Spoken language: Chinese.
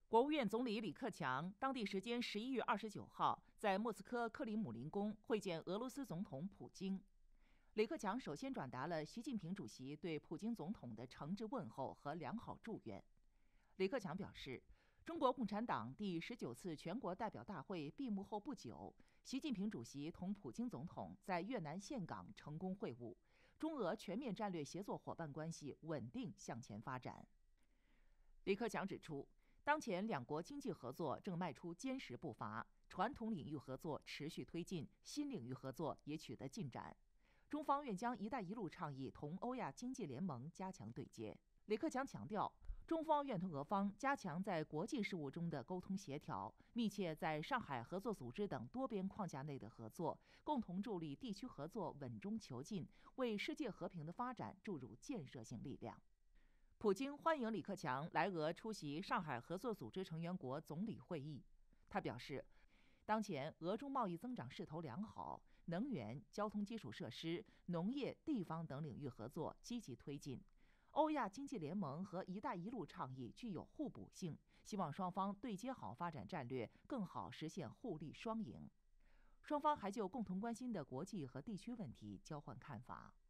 国务院总理李克强当地时间11月29号在莫斯科克里姆林宫会见俄罗斯总统普京。李克强首先转达了习近平主席对普京总统的诚挚问候和良好祝愿。李克强表示，中国共产党第19次全国代表大会闭幕后不久，习近平主席同普京总统在越南岘港成功会晤，中俄全面战略协作伙伴关系稳定向前发展。李克强指出，当前两国经济合作正迈出坚实步伐，传统领域合作持续推进，新领域合作也取得进展。中方愿将“一带一路”倡议同欧亚经济联盟加强对接。李克强强调，中方愿同俄方加强在国际事务中的沟通协调，密切在上海合作组织等多边框架内的合作，共同助力地区合作稳中求进，为世界和平的发展注入建设性力量。普京欢迎李克强来俄出席上海合作组织成员国总理会议。他表示，当前俄中贸易增长势头良好，能源、交通基础设施、农业、地方等领域合作积极推进。欧亚经济联盟和“一带一路”倡议具有互补性，希望双方对接好发展战略，更好实现互利双赢。双方还就共同关心的国际和地区问题交换看法。